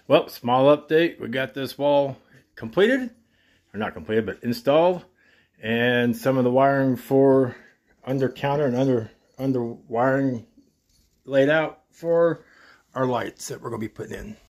Well, small update. We got this wall completed, or not completed, but installed, and some of the wiring for under counter and under wiring laid out for our lights that we're going to be putting in.